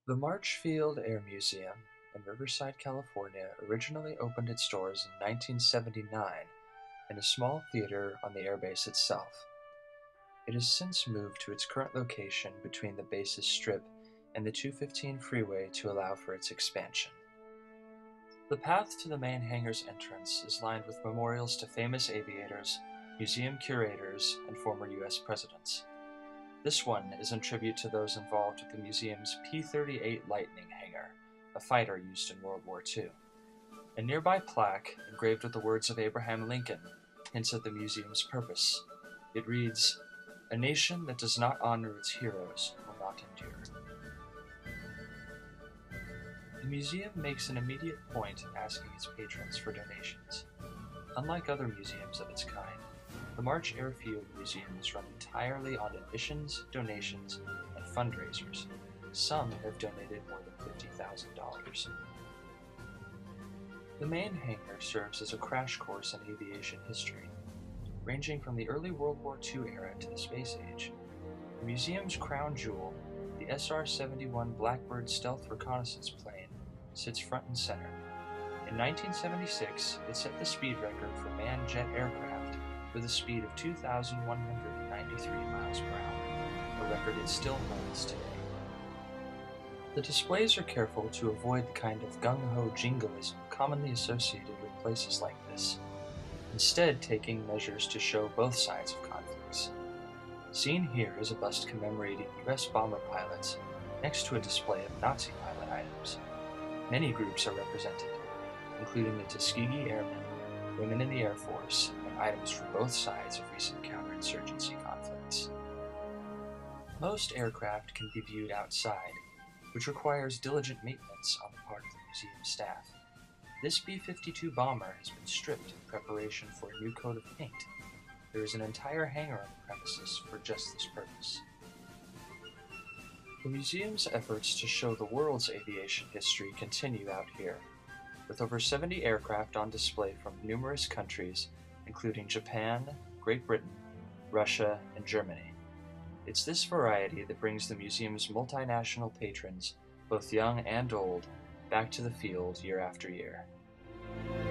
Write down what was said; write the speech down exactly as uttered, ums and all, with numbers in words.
The Marchfield Air Museum in Riverside, California originally opened its doors in nineteen seventy-nine in a small theater on the airbase itself. It has since moved to its current location between the base's strip and the two fifteen freeway to allow for its expansion. The path to the main hangar's entrance is lined with memorials to famous aviators, museum curators, and former U S presidents. This one is in tribute to those involved with the museum's P thirty-eight Lightning hangar, a fighter used in World War Two. A nearby plaque, engraved with the words of Abraham Lincoln, hints at the museum's purpose. It reads, "A nation that does not honor its heroes will not endure." The museum makes an immediate point asking its patrons for donations. Unlike other museums of its kind, the March Airfield Museum is run entirely on admissions, donations, and fundraisers. Some have donated more than fifty thousand dollars. The main hangar serves as a crash course in aviation history, ranging from the early World War Two era to the space age. The museum's crown jewel, the S R seventy-one Blackbird stealth reconnaissance plane, sits front and center. In nineteen seventy-six, it set the speed record for manned jet aircraft with a speed of two thousand one hundred ninety-three miles per hour, a record it still holds today. The displays are careful to avoid the kind of gung-ho jingoism commonly associated with places like this, instead taking measures to show both sides of conflicts. Seen here is a bust commemorating U S bomber pilots next to a display of Nazi pilot items. Many groups are represented, including the Tuskegee Airmen, women in the Air Force, and items from both sides of recent counterinsurgency conflicts. Most aircraft can be viewed outside, which requires diligent maintenance on the part of the museum staff. This B fifty-two bomber has been stripped in preparation for a new coat of paint. There is an entire hangar on the premises for just this purpose. The museum's efforts to show the world's aviation history continue out here, with over seventy aircraft on display from numerous countries, including Japan, Great Britain, Russia, and Germany. It's this variety that brings the museum's multinational patrons, both young and old, back to the field year after year.